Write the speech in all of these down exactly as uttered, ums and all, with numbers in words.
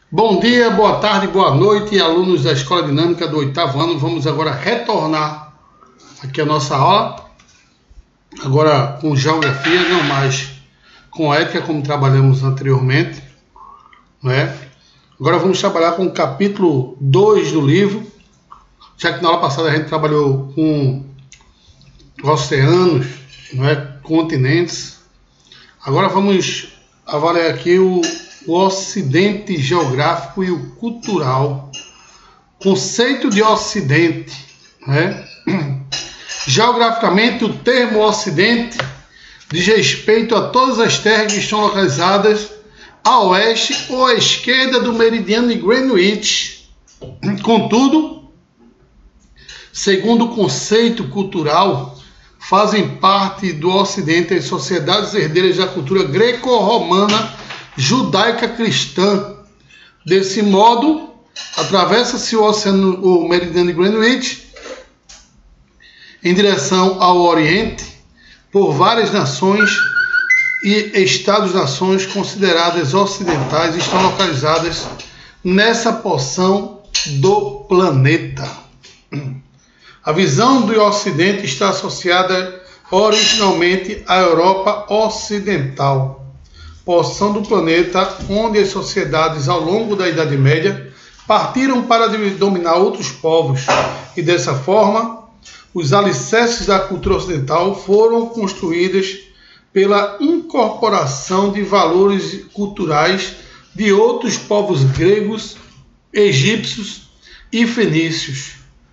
Bom dia, boa tarde, boa noite, alunos da Escola Dinâmica do oitavo ano. Vamos agora retornar aqui a nossa aula, agora com geografia, não mais com ética, como trabalhamos anteriormente, não é? Agora vamos trabalhar com o capítulo dois do livro, já que na aula passada a gente trabalhou com oceanos, não é? Continentes. Agora vamos avaliar aqui o o ocidente geográfico e o cultural. Conceito de ocidente, né? Geograficamente, o termo ocidente diz respeito a todas as terras que estão localizadas a oeste ou à esquerda do meridiano de Greenwich. Contudo, segundo o conceito cultural, fazem parte do ocidente as sociedades herdeiras da cultura greco-romana judaica cristã. Desse modo, atravessa-se o oceano, o meridiano de Greenwich, em direção ao Oriente, por várias nações e estados-nações consideradas ocidentais estão localizadas nessa porção do planeta. A visão do Ocidente está associada originalmente à Europa Ocidental, porção do planeta onde as sociedades ao longo da Idade Média partiram para dominar outros povos e dessa forma os alicerces da cultura ocidental foram construídos pela incorporação de valores culturais de outros povos gregos, egípcios e fenícios.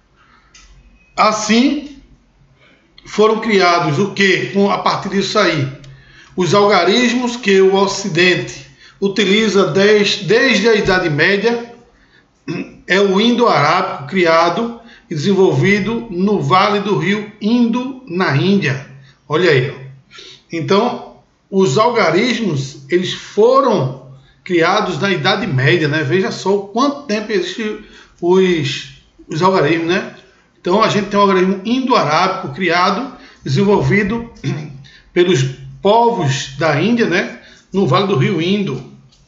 Assim foram criados o que a partir disso aí? Os algarismos que o Ocidente utiliza desde, desde a Idade Média é o indo-arábico, criado e desenvolvido no Vale do Rio Indo, na Índia. Olha aí. Ó. Então, os algarismos eles foram criados na Idade Média, né? Veja só o quanto tempo existem os, os algarismos, né? Então, a gente tem o algarismo indo-arábico criado, desenvolvido pelos povos da Índia, né, no Vale do Rio Indo.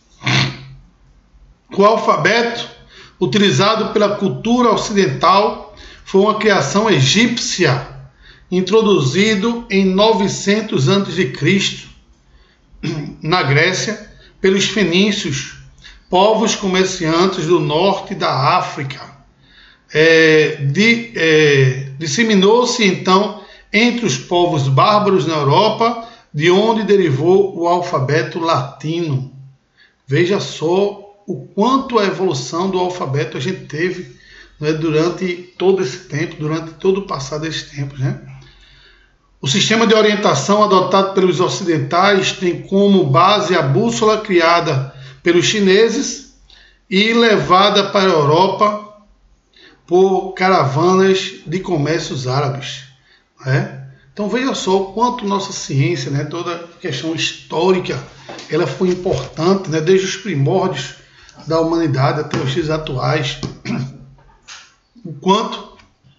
O alfabeto utilizado pela cultura ocidental foi uma criação egípcia, introduzido em novecentos antes de Cristo na Grécia pelos fenícios, povos comerciantes do norte da África. É, de, é, disseminou-se então entre os povos bárbaros na Europa, de onde derivou o alfabeto latino. Veja só o quanto a evolução do alfabeto a gente teve, né, durante todo esse tempo, durante todo o passado desse tempo, né? O sistema de orientação adotado pelos ocidentais tem como base a bússola criada pelos chineses e levada para a Europa por caravanas de comércios árabes, né? Então veja só o quanto nossa ciência, né, toda a questão histórica, ela foi importante, né, desde os primórdios da humanidade até os dias atuais. O quanto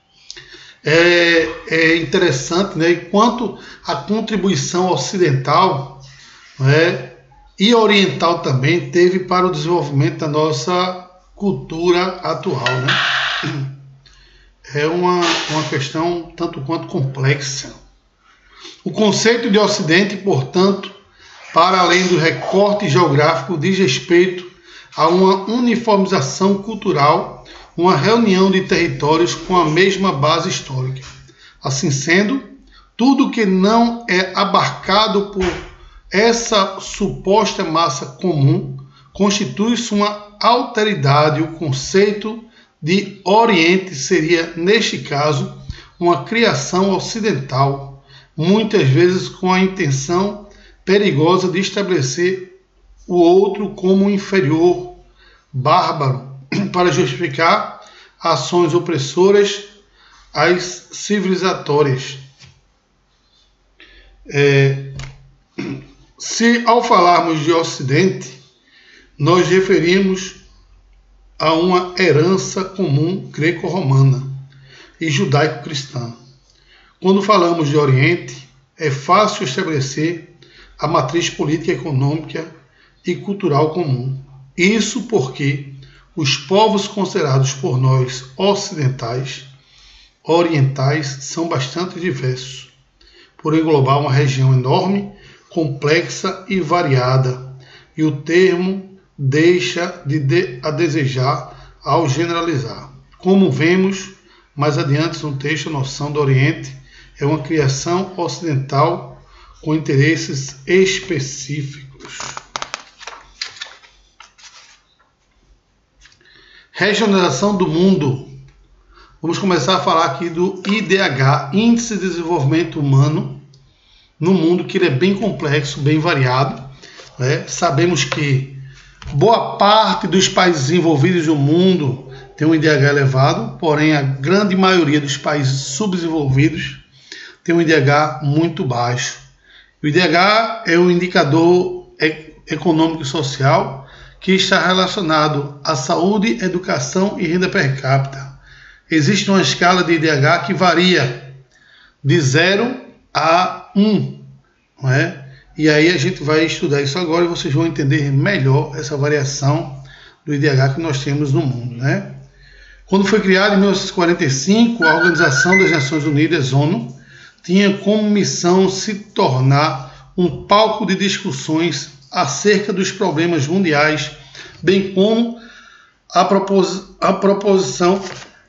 é, é interessante, né, e quanto a contribuição ocidental, né, e oriental também teve para o desenvolvimento da nossa cultura atual, né? É uma, uma questão tanto quanto complexa. O conceito de Ocidente, portanto, para além do recorte geográfico, diz respeito a uma uniformização cultural, uma reunião de territórios com a mesma base histórica. Assim sendo, tudo que não é abarcado por essa suposta massa comum constitui-se uma alteridade. O conceito de Oriente seria, neste caso, uma criação ocidental, muitas vezes com a intenção perigosa de estabelecer o outro como inferior, bárbaro, para justificar ações opressoras às civilizatórias. É, se ao falarmos de Ocidente, nós referimos a uma herança comum greco-romana e judaico-cristã. Quando falamos de Oriente, é fácil estabelecer a matriz política, econômica e cultural comum. Isso porque os povos considerados por nós ocidentais, orientais, são bastante diversos, por englobar uma região enorme, complexa e variada, e o termo deixa de, de a desejar ao generalizar. Como vemos mais adiante no texto, a noção do Oriente é uma criação ocidental com interesses específicos. Regionalização do mundo. Vamos começar a falar aqui do I D H, Índice de Desenvolvimento Humano, no mundo, que ele é bem complexo, bem variado. Né? Sabemos que boa parte dos países desenvolvidos do mundo tem um I D H elevado, porém a grande maioria dos países subdesenvolvidos tem um I D H muito baixo. O I D H é o indicador econômico e social que está relacionado à saúde, educação e renda per capita. Existe uma escala de I D H que varia de zero a um, não é? E aí a gente vai estudar isso agora e vocês vão entender melhor essa variação do I D H que nós temos no mundo, né? Quando foi criada em mil novecentos e quarenta e cinco, a Organização das Nações Unidas, ONU, tinha como missão se tornar um palco de discussões acerca dos problemas mundiais, bem como a, propos a proposição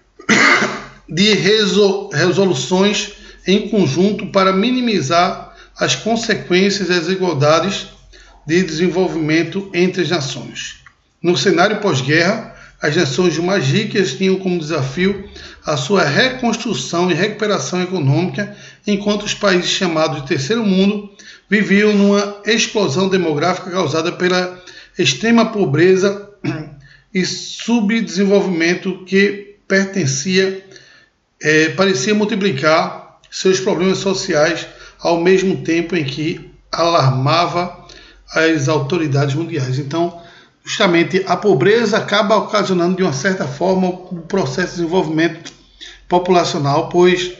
de resol resoluções em conjunto para minimizar as consequências das desigualdades de desenvolvimento entre as nações. No cenário pós-guerra, as nações mais ricas tinham como desafio a sua reconstrução e recuperação econômica, enquanto os países chamados de terceiro mundo viviam numa explosão demográfica causada pela extrema pobreza e subdesenvolvimento que pertencia, é, parecia multiplicar seus problemas sociais ao mesmo tempo em que alarmava as autoridades mundiais. Então, justamente a pobreza acaba ocasionando de uma certa forma o processo de desenvolvimento populacional, pois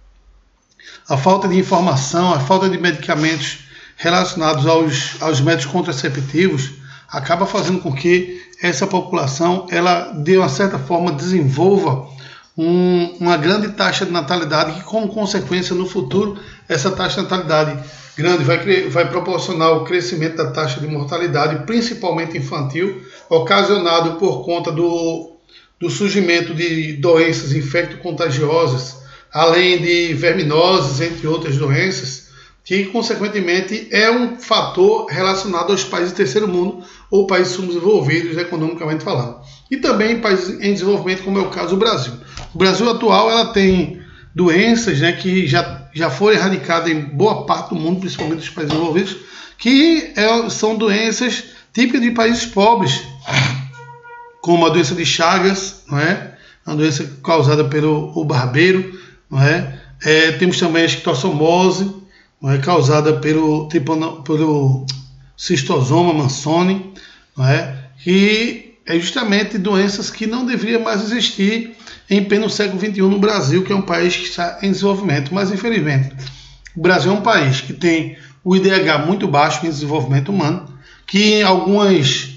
a falta de informação, a falta de medicamentos relacionados aos, aos métodos contraceptivos acaba fazendo com que essa população, ela de uma certa forma desenvolva um, uma grande taxa de natalidade, que como consequência no futuro essa taxa de natalidade grande vai, vai proporcionar o crescimento da taxa de mortalidade, principalmente infantil, ocasionado por conta do, do surgimento de doenças infecto-contagiosas, além de verminoses, entre outras doenças, que consequentemente é um fator relacionado aos países do terceiro mundo ou países subdesenvolvidos economicamente falando. E também países em desenvolvimento, como é o caso do Brasil. O Brasil atual ela tem doenças, né, que já, já foram erradicadas em boa parte do mundo, principalmente dos países desenvolvidos, que é, são doenças típicas de países pobres, como a doença de Chagas, não é? Uma doença causada pelo o barbeiro, não é? É, temos também a esquistossomose, não é? Causada pelo, tipo, pelo cistosoma mansoni, não é? Que é justamente doenças que não deveriam mais existir em pleno século vinte e um no Brasil, que é um país que está em desenvolvimento. Mas, infelizmente, o Brasil é um país que tem o I D H muito baixo em desenvolvimento humano, que em algumas,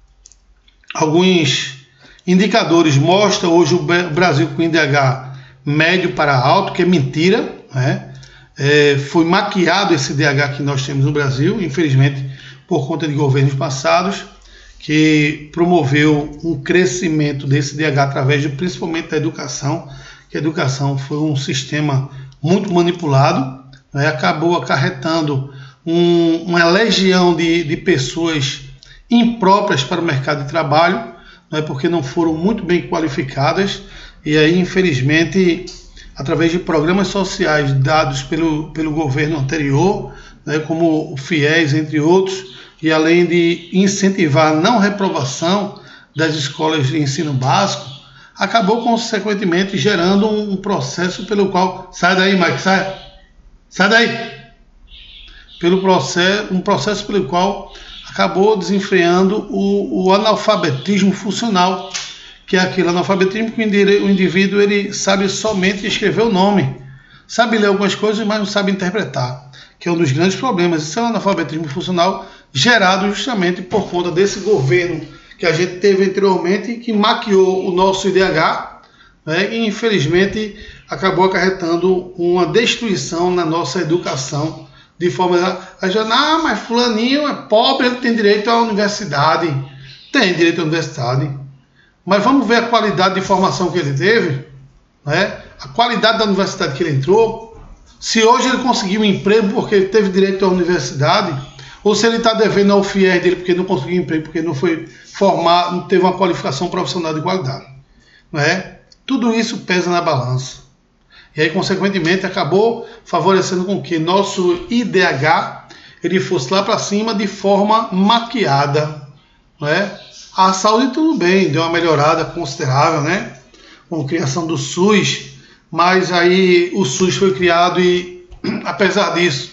alguns indicadores mostra hoje o Brasil com I D H médio para alto, que é mentira, né? É, foi maquiado esse I D H que nós temos no Brasil, infelizmente, por conta de governos passados, que promoveu um crescimento desse I D H através de, principalmente da educação, que a educação foi um sistema muito manipulado, né? Acabou acarretando um, uma legião de, de pessoas impróprias para o mercado de trabalho, né? Porque não foram muito bem qualificadas, e aí, infelizmente, através de programas sociais dados pelo, pelo governo anterior, né? Como o FIES, entre outros, e além de incentivar a não reprovação das escolas de ensino básico, acabou consequentemente gerando um processo pelo qual... Sai daí, Mike, sai! Sai daí! Pelo processo, um processo pelo qual acabou desenfreando o, o analfabetismo funcional, que é aquele analfabetismo que o indivíduo ele sabe somente escrever o nome, sabe ler algumas coisas, mas não sabe interpretar, que é um dos grandes problemas. Esse é o analfabetismo funcional gerado justamente por conta desse governo que a gente teve anteriormente, que maquiou o nosso I D H, né, e infelizmente acabou acarretando uma destruição na nossa educação, de forma a já, ah, mas fulaninho é pobre, ele tem direito à universidade. Tem direito à universidade, mas vamos ver a qualidade de formação que ele teve, né? A qualidade da universidade que ele entrou, se hoje ele conseguiu um emprego porque ele teve direito à universidade, ou se ele está devendo ao fiéis dele porque não conseguiu emprego, porque não foi formado, não teve uma qualificação profissional de qualidade, né? Tudo isso pesa na balança. E aí, consequentemente, acabou favorecendo com que nosso I D H ele fosse lá para cima de forma maquiada, né? A saúde tudo bem, deu uma melhorada considerável, né? Com a criação do SUS, mas aí o SUS foi criado e, apesar disso,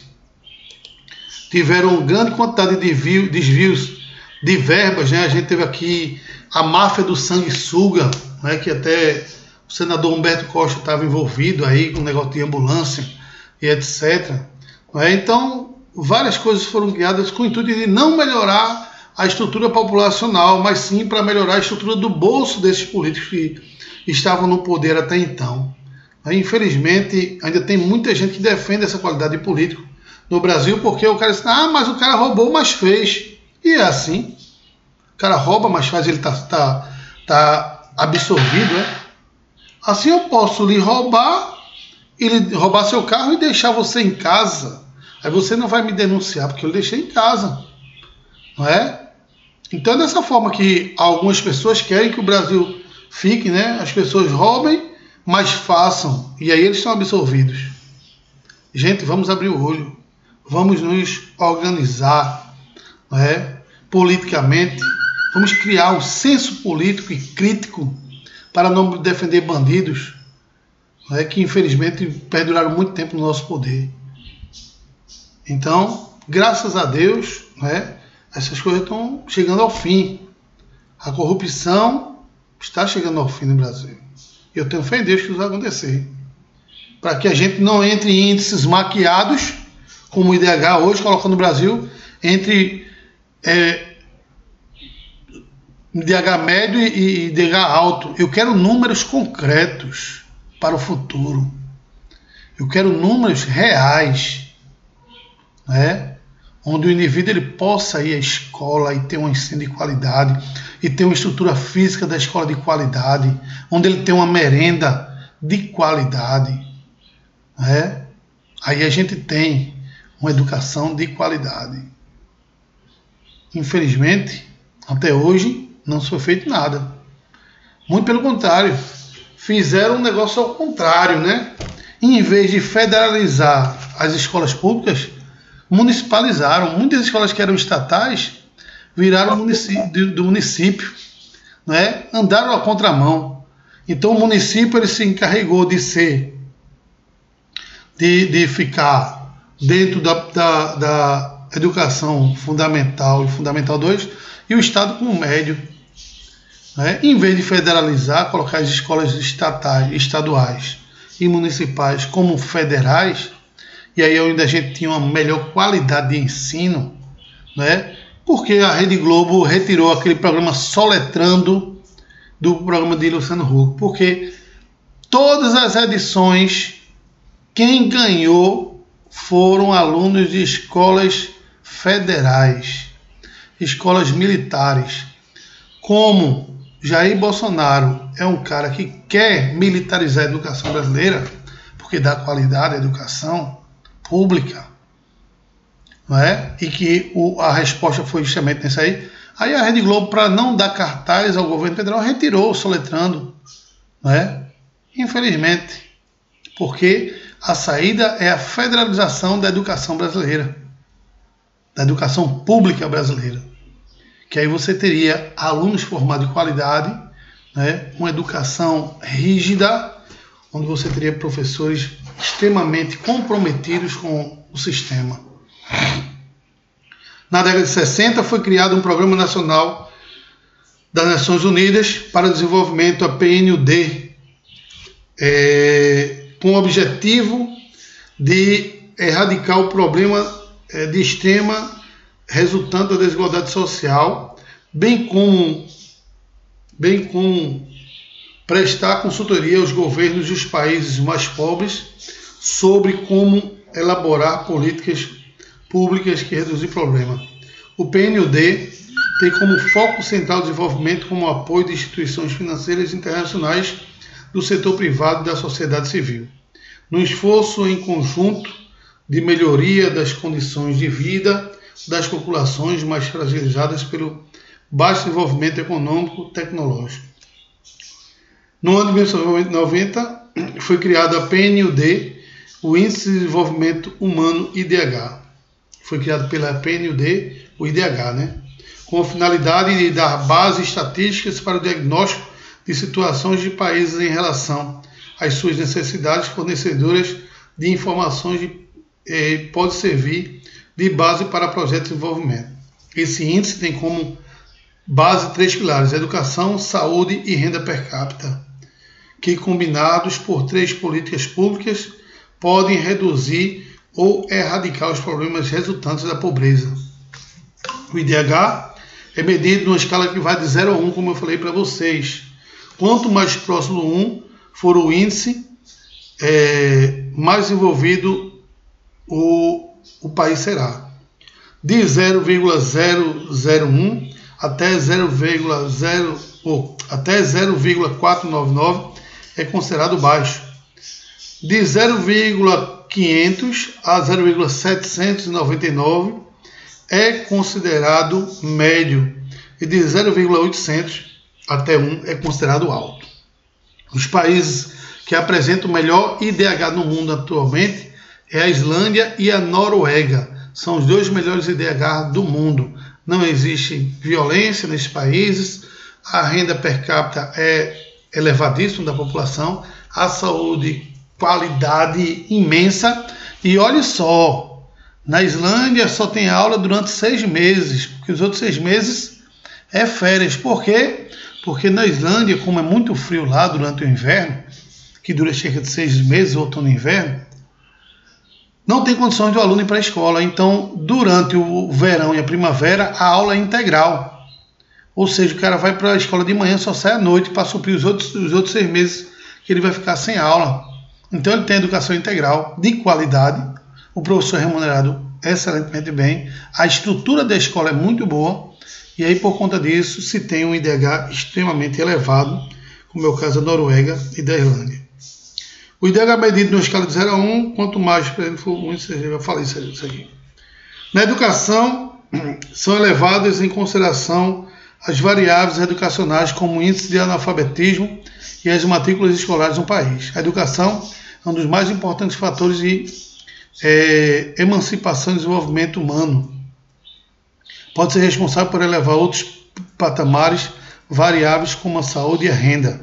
tiveram grande quantidade de desvio, desvios de verbas, né? A gente teve aqui a máfia do sanguessuga, né? Que até o senador Humberto Costa estava envolvido aí com o negócio de ambulância e etcétera. Né? Então, várias coisas foram criadas com o intuito de não melhorar a estrutura populacional, mas sim para melhorar a estrutura do bolso desses políticos que estavam no poder até então. Aí, infelizmente, ainda tem muita gente que defende essa qualidade de político no Brasil, porque o cara diz, ah, mas o cara roubou, mas fez. E é assim. O cara rouba, mas faz, ele está tá, tá absorvido, né? Assim eu posso lhe roubar, ele roubar seu carro e deixar você em casa. Aí você não vai me denunciar, porque eu deixei em casa. Não é? Então é dessa forma que algumas pessoas querem que o Brasil fique, né? As pessoas roubem, mas façam. E aí eles são absorvidos. Gente, vamos abrir o olho. Vamos nos organizar, não é? Politicamente. Vamos criar um senso político e crítico para não defender bandidos, não é? Que infelizmente perduraram muito tempo no nosso poder. Então, graças a Deus, não é? Essas coisas estão chegando ao fim. A corrupção está chegando ao fim no Brasil. E eu tenho fé em Deus que isso vai acontecer. Para que a gente não entre em índices maquiados, como o I D H hoje, colocando o Brasil entre é, I D H médio e I D H alto. Eu quero números concretos para o futuro. Eu quero números reais, né? Onde o indivíduo ele possa ir à escola e ter um ensino de qualidade, e ter uma estrutura física da escola de qualidade, onde ele tem uma merenda de qualidade, né? Aí a gente tem uma educação de qualidade. Infelizmente, até hoje, não foi feito nada. Muito pelo contrário, fizeram um negócio ao contrário, né? Em vez de federalizar as escolas públicas, municipalizaram. Muitas escolas que eram estatais viraram município, do, do município, né? Andaram à contramão. Então o município ele se encarregou de ser, de, de ficar dentro da, da, da educação fundamental e fundamental dois, e o Estado com o médio. Né? Em vez de federalizar, colocar as escolas estatais, estaduais e municipais como federais, e aí onde a gente tinha uma melhor qualidade de ensino, né? Porque a Rede Globo retirou aquele programa Soletrando do programa de Luciano Huck, porque todas as edições, quem ganhou foram alunos de escolas federais, escolas militares. Como Jair Bolsonaro é um cara que quer militarizar a educação brasileira, porque dá qualidade à educação pública, não é? E que o, a resposta foi justamente nessa aí. Aí a Rede Globo, para não dar cartaz ao governo federal, retirou o Soletrando, não é? Infelizmente, porque a saída é a federalização da educação brasileira, da educação pública brasileira, que aí você teria alunos formados de qualidade, né? Uma educação rígida, onde você teria professores extremamente comprometidos com o sistema. Na década de sessenta foi criado um Programa Nacional das Nações Unidas para o Desenvolvimento, a P N U D, é, com o objetivo de erradicar o problema é, de extrema resultante da desigualdade social, bem como bem como prestar consultoria aos governos dos países mais pobres sobre como elaborar políticas públicas que reduzem o problema. O P N U D tem como foco central o desenvolvimento como apoio de instituições financeiras internacionais do setor privado e da sociedade civil, no esforço em conjunto de melhoria das condições de vida das populações mais fragilizadas pelo baixo desenvolvimento econômico e tecnológico. No ano de mil novecentos e noventa, foi criada a P N U D, o Índice de Desenvolvimento Humano I D H. Foi criado pela P N U D, o I D H, né? Com a finalidade de dar bases estatísticas para o diagnóstico de situações de países em relação às suas necessidades fornecedoras de informações de, eh, pode servir de base para projetos de desenvolvimento. Esse índice tem como base três pilares: educação, saúde e renda per capita, que combinados por três políticas públicas podem reduzir ou erradicar os problemas resultantes da pobreza. O I D H é medido numa escala que vai de zero a um, como eu falei para vocês. Quanto mais próximo do um for o índice, é, mais envolvido o, o país será. De zero vírgula zero zero um até zero vírgula zero oh, até zero vírgula quatrocentos e noventa e nove é considerado baixo. De zero vírgula quinhentos a zero vírgula setecentos e noventa e nove é considerado médio, e de zero vírgula oitocentos até um é considerado alto. Os países que apresentam o melhor I D H no mundo atualmente é a Islândia e a Noruega. São os dois melhores I D H do mundo. Não existe violência nesses países, a renda per capita é elevadíssima da população, a saúde, qualidade imensa. E olha só, na Islândia só tem aula durante seis meses, porque os outros seis meses é férias. Por quê? Porque na Islândia, como é muito frio lá durante o inverno, que dura cerca de seis meses, outono e inverno, não tem condições do aluno ir para a escola. Então, durante o verão e a primavera, a aula é integral. Ou seja, o cara vai para a escola de manhã, só sai à noite para suprir os outros, os outros seis meses que ele vai ficar sem aula. Então, ele tem educação integral, de qualidade, o professor é remunerado excelentemente bem, a estrutura da escola é muito boa, e aí, por conta disso, se tem um I D H extremamente elevado, como é o caso da Noruega e da Islândia. O I D H é medido numa escala de zero a um, quanto mais para ele for muito, eu já falei isso aqui. Na educação, são levadas em consideração as variáveis educacionais como o índice de analfabetismo e as matrículas escolares no país. A educação é um dos mais importantes fatores de é, emancipação e desenvolvimento humano. Pode ser responsável por elevar outros patamares variáveis como a saúde e a renda.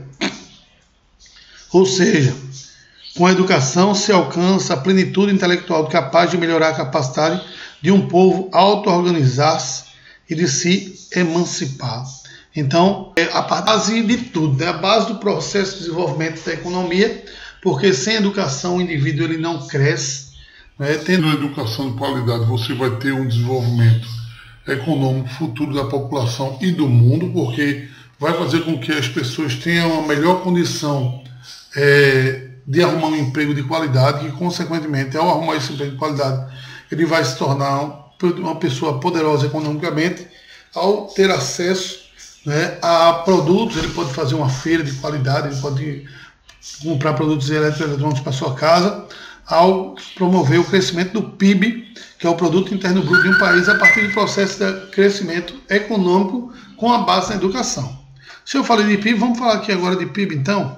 Ou seja, com a educação se alcança a plenitude intelectual capaz de melhorar a capacidade de um povo auto-organizar-se e de se emancipar. Então, é a base de tudo, é a base do processo de desenvolvimento da economia, porque sem educação o indivíduo ele não cresce. Né? Tendo uma educação de qualidade, você vai ter um desenvolvimento econômico futuro da população e do mundo, porque vai fazer com que as pessoas tenham uma melhor condição é, de arrumar um emprego de qualidade, e consequentemente, ao arrumar esse emprego de qualidade, ele vai se tornar uma pessoa poderosa economicamente, ao ter acesso, né, a produtos. Ele pode fazer uma feira de qualidade, ele pode comprar produtos eletroeletrônicos para sua casa, ao promover o crescimento do P I B, que é o Produto Interno Bruto de um país, a partir do processo de crescimento econômico com a base na educação. Se eu falei de P I B, vamos falar aqui agora de P I B então.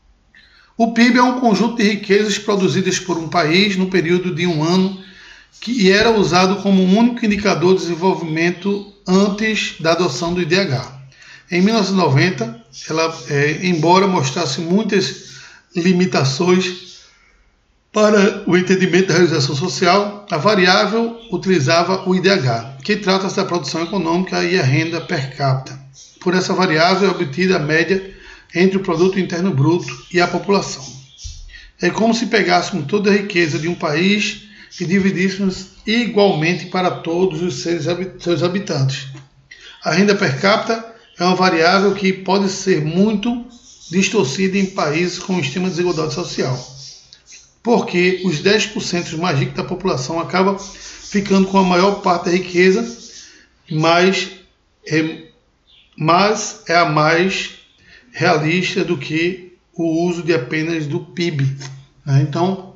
O P I B é um conjunto de riquezas produzidas por um país no período de um ano, que era usado como um único indicador de desenvolvimento antes da adoção do I D H. Em mil novecentos e noventa, ela, é, embora mostrasse muitas limitações para o entendimento da realização social, a variável utilizava o I D H, que trata-se da produção econômica e a renda per capita. Por essa variável é obtida a média entre o produto interno bruto e a população. É como se pegássemos toda a riqueza de um país e dividíssemos igualmente para todos os seus habitantes. A renda per capita é uma variável que pode ser muito distorcida em países com extrema desigualdade social, porque os dez por cento mais ricos da população acabam ficando com a maior parte da riqueza, mas é, mas é a mais realista do que o uso de apenas do P I B. Né? Então,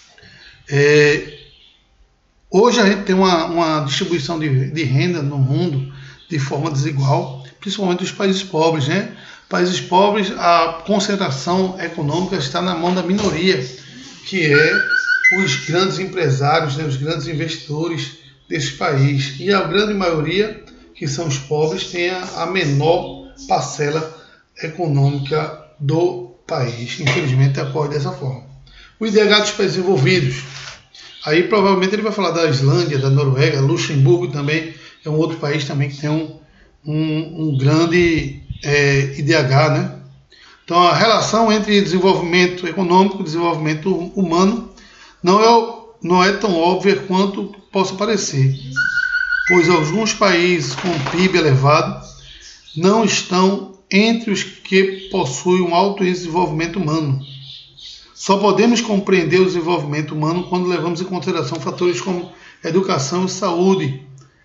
é, hoje a gente tem uma, uma distribuição de, de renda no mundo de forma desigual, principalmente os países pobres. Né? Países pobres, a concentração econômica está na mão da minoria, que é os grandes empresários, né, os grandes investidores desse país. E a grande maioria, que são os pobres, tem a menor parcela econômica do país. Infelizmente, ocorre dessa forma. O I D H dos países envolvidos. Aí provavelmente ele vai falar da Islândia, da Noruega, Luxemburgo também é um outro país também que tem um, um, um grande é, I D H, né? Então a relação entre desenvolvimento econômico e desenvolvimento humano não é, não é tão óbvia quanto possa parecer, pois alguns países com P I B elevado não estão entre os que possuem um alto índice de desenvolvimento humano. Só podemos compreender o desenvolvimento humano quando levamos em consideração fatores como educação e saúde,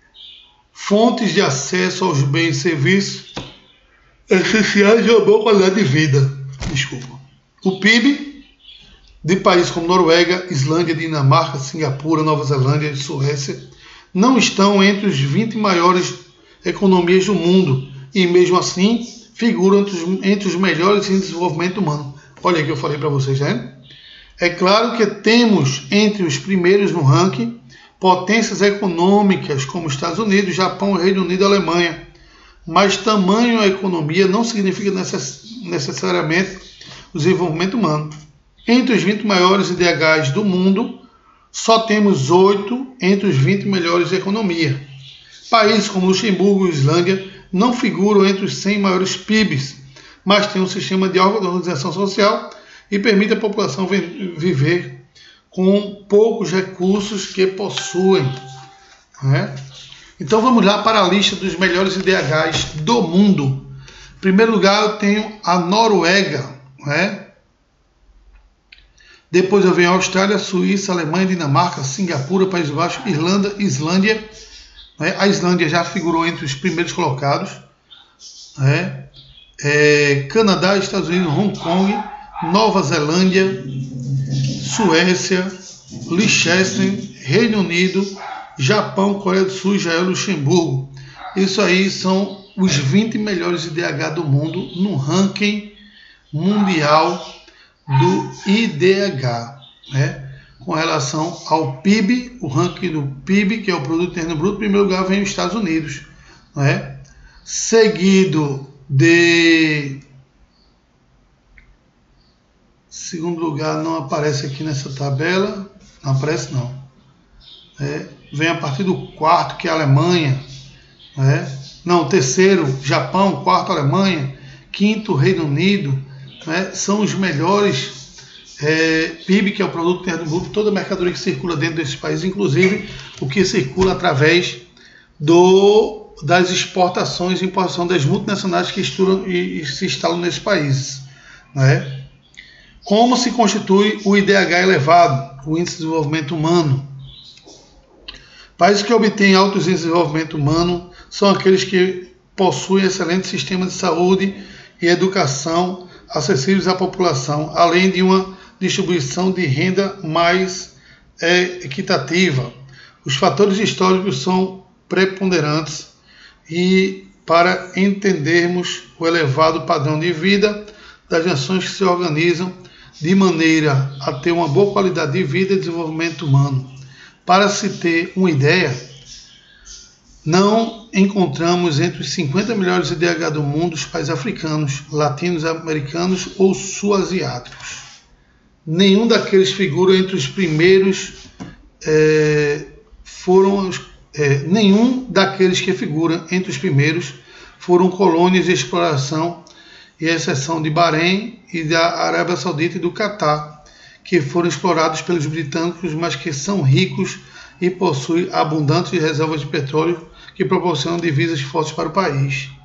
fontes de acesso aos bens e serviços essenciais de uma boa qualidade de vida. Desculpa. O P I B de países como Noruega, Islândia, Dinamarca, Singapura, Nova Zelândia e Suécia não estão entre os vinte maiores economias do mundo e, mesmo assim, figuram entre os, entre os melhores em desenvolvimento humano. Olha aí que eu falei para vocês, né? É claro que temos entre os primeiros no ranking potências econômicas como Estados Unidos, Japão, Reino Unido e Alemanha, mas tamanho da economia não significa necess, necessariamente o desenvolvimento humano. Entre os vinte maiores I D Hs do mundo, só temos oito entre os vinte melhores de economia. Países como Luxemburgo e Islândia não figuram entre os cem maiores P I Bs, mas têm um sistema de organização social e permite à população viver com poucos recursos que possuem. Né? Então vamos lá para a lista dos melhores I D Hs do mundo. Em primeiro lugar eu tenho a Noruega. Né? Depois eu venho a Austrália, Suíça, Alemanha, Dinamarca, Singapura, Países Baixos, Irlanda, Islândia. Né? A Islândia já figurou entre os primeiros colocados. Né? É, Canadá, Estados Unidos, Hong Kong, Nova Zelândia, Suécia, Liechtenstein, Reino Unido, Japão, Coreia do Sul, Israel, Luxemburgo. Isso aí são os vinte melhores I D H do mundo no ranking mundial do I D H, né? Com relação ao P I B, o ranking do P I B, que é o Produto Interno Bruto, em primeiro lugar vem os Estados Unidos, né? Seguido de... Segundo lugar não aparece aqui nessa tabela, não aparece não. É, vem a partir do quarto, que é a Alemanha. Né? Não, terceiro, Japão, quarto, Alemanha, quinto, Reino Unido. Né? São os melhores é, P I B, que é o Produto Interno Bruto, toda a mercadoria que circula dentro desses países, inclusive o que circula através do, das exportações e importação das multinacionais que estudam e, e se instalam nesses países. Né? Como se constitui o I D H elevado, o Índice de Desenvolvimento Humano? Países que obtêm altos índices de desenvolvimento humano são aqueles que possuem excelente sistema de saúde e educação acessíveis à população, além de uma distribuição de renda mais é, equitativa. Os fatores históricos são preponderantes e para entendermos o elevado padrão de vida das nações que se organizam de maneira a ter uma boa qualidade de vida e desenvolvimento humano. Para se ter uma ideia, não encontramos entre os cinquenta melhores I D H do mundo os países africanos, latinos-americanos ou sul-asiáticos. Nenhum daqueles figura entre os primeiros, é, foram, é, nenhum daqueles que figuram entre os primeiros foram colônias de exploração, e a exceção de Bahrein e da Arábia Saudita e do Catar, que foram explorados pelos britânicos, mas que são ricos e possuem abundantes reservas de petróleo que proporcionam divisas fortes para o país.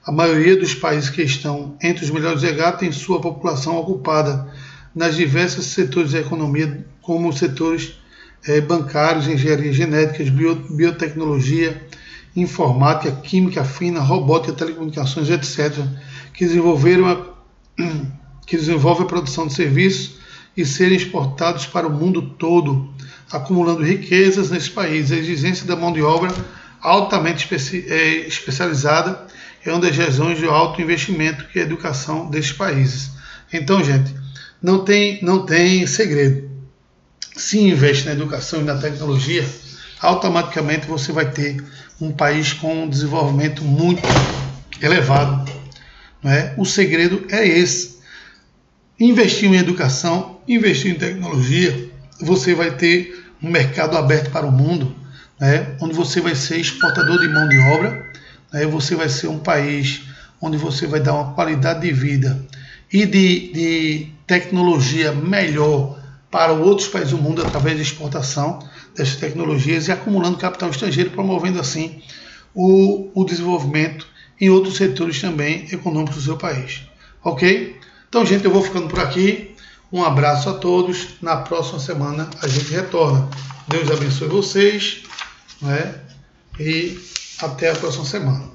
A maioria dos países que estão entre os melhores R H tem sua população ocupada nas diversos setores da economia, como os setores eh, bancários, engenharia genética, bio, biotecnologia, informática, química fina, robótica, telecomunicações, etcétera, que desenvolveram a, que desenvolvem a produção de serviços e serem exportados para o mundo todo, acumulando riquezas nesses países. A exigência da mão de obra altamente especi é, especializada é uma das razões do alto investimento que é a educação desses países. Então, gente, não tem, não tem segredo. Se investe na educação e na tecnologia, automaticamente você vai ter um país com um desenvolvimento muito elevado. Não é? O segredo é esse. Investir em educação, investir em tecnologia, você vai ter um mercado aberto para o mundo, né? Onde você vai ser exportador de mão de obra, né? Você vai ser um país onde você vai dar uma qualidade de vida e de, de tecnologia melhor para outros países do mundo através da exportação dessas tecnologias e acumulando capital estrangeiro, promovendo assim o, o desenvolvimento em outros setores também econômicos do seu país. Ok? Então, gente, eu vou ficando por aqui. Um abraço a todos. Na próxima semana a gente retorna. Deus abençoe vocês, né? E até a próxima semana.